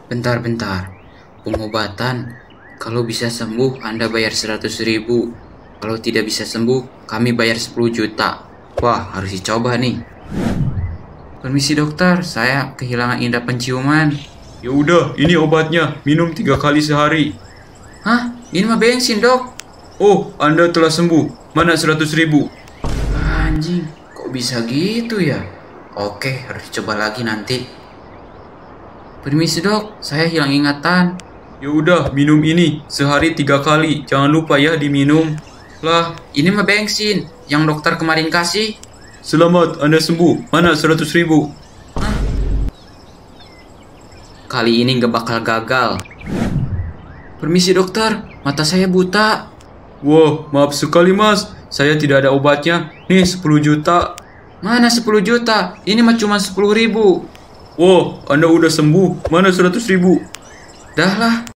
Bentar-bentar. Pengobatan. Kalau bisa sembuh, Anda bayar 100.000. Kalau tidak bisa sembuh, kami bayar 10 juta. Wah, harus dicoba nih. Permisi dokter, saya kehilangan indera penciuman. Ya udah, ini obatnya. Minum 3 kali sehari. Hah? Ini mah bensin, dok. Oh, Anda telah sembuh. Mana 100.000? Anjing, kok bisa gitu ya? Oke, harus dicoba lagi nanti. Permisi dok, saya hilang ingatan. Ya udah, minum ini sehari 3 kali. Jangan lupa ya diminum. Lah, Ini mah bensin yang dokter kemarin kasih. selamat Anda sembuh. Mana 100.000? Kali ini nggak bakal gagal. Permisi dokter, mata saya buta. Wah, maaf sekali mas. Saya tidak ada obatnya. Nih 10 juta. Mana 10 juta? Ini mah cuma 10.000. Wah, Anda udah sembuh. Mana 100.000? Dah lah.